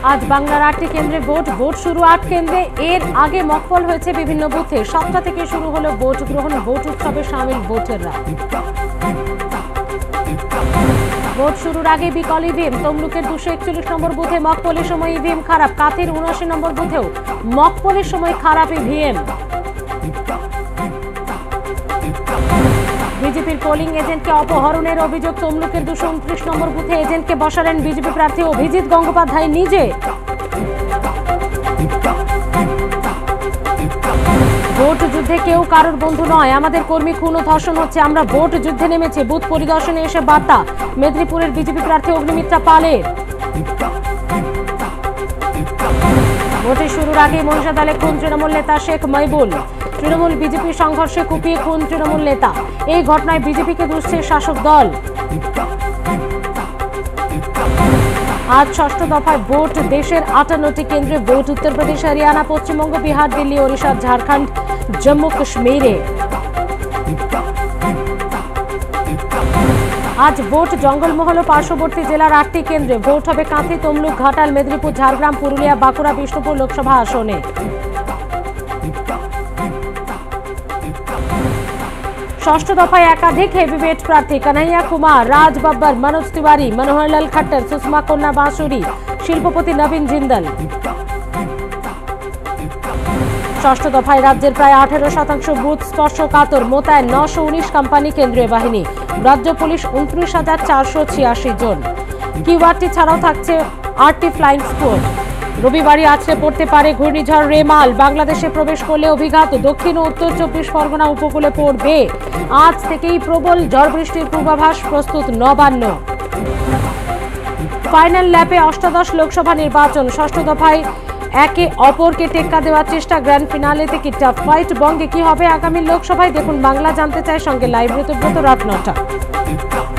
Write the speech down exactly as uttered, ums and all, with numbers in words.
আজ বাংলার আটটি কেন্দ্রে ভোট ভোট শুরু আট কেন্দ্রে। এর আগে মকপল হয়েছে বিভিন্ন বুথে। সাতটা থেকে শুরু হলো ভোট গ্রহণ। ভোট উৎসবে সামিল ভোটাররা। ভোট শুরুর আগে বিকল ইভিএম। তমলুকের দুশো একচল্লিশ নম্বর বুথে মকপলের সময় ইভিএম খারাপ। কাতের উনআশি নম্বর বুথেও মকপলের সময় খারাপ ইভিএম। বিজেপির পোলিং এজেন্টকে অপহরণের অভিযোগ। তমলুকের দুশো উনত্রিশ নম্বর বুথে এজেন্টকে বসালেন বিজেপি প্রার্থী অভিজিৎ গঙ্গোপাধ্যায় নিজে। ভোট যুদ্ধে কেউ কারোর বন্ধু নয়। আমাদের কর্মী খুন ও ধর্ষণ হচ্ছে। আমরা ভোট যুদ্ধে নেমেছি। বুথ পরিদর্শনে এসে বার্তা মেদিনীপুরের বিজেপি প্রার্থী অগ্নিমিত্রা পালের। ভোটের শুরুর আগে মহিষাদলে খুন তৃণমূল নেতা শেখ মইবুল। তৃণমূল বিজেপি সংঘর্ষে কুপিয়ে খুন তৃণমূল নেতা। এই ঘটনায় বিজেপিকে দুষছে শাসক দল। আজ ষষ্ঠ দফায় ভোট। দেশের আটান্নটি কেন্দ্রে ভোট। উত্তরপ্রদেশ, হরিয়ানা, পশ্চিমবঙ্গ, বিহার, দিল্লি, ওড়িশা, ঝাড়খণ্ড, জম্মু কাশ্মীরে। আজ ভোট জঙ্গলমহল ও পার্শ্ববর্তী জেলার আটটি কেন্দ্রে। ভোট হবে কাঁথি, তমলুক, ঘাটাল, মেদিনীপুর, ঝাড়গ্রাম, পুরুলিয়া, বাঁকুড়া, বিষ্ণুপুর লোকসভা আসনে। ষষ্ঠ দফায় একাধিক হেভিওয়েট প্রার্থী। কানাইয়া কুমার, রাজ বাব্বর, মনোজ তিওয়ারি, মনোহরলাল খট্টর, সুষমা কন্যা বাঁশুরি, শিল্পপতি নবীন জিন্দল। ষষ্ঠ দফায় রাজ্যের প্রায় আঠারো শতাংশ বুথ স্পর্শকাতর। মোতায়েন নশো উনিশ কোম্পানি কেন্দ্রীয় বাহিনী। রাজ্য পুলিশ উনত্রিশ হাজার চারশো ছিয়াশি জন। কিউআরটি ছাড়াও থাকছে আটটি ফ্লাইং স্কোয়াড। রবিবারই আছড়ে পড়তে পারে ঘূর্ণিঝড় রেমাল। বাংলাদেশে প্রবেশ করলে অভিঘাত। দক্ষিণ ও উত্তর চব্বিশ পরগনা উপকূলে পড়বে। আজ থেকেই প্রবল ঝড় বৃষ্টির পূর্বাভাস। প্রস্তুত নবান্ন। ফাইনাল ল্যাপে অষ্টাদশ লোকসভা নির্বাচন। ষষ্ঠ দফায় একে অপরকে টেক্কা দেওয়ার চেষ্টা। গ্র্যান্ড ফিনালেতে কি টাফ ফাইট? বঙ্গে কি হবে আগামী লোকসভায়? দেখুন বাংলা জানতে চায়। সঙ্গে লাইভ ঋতুব্রত রাত নটা।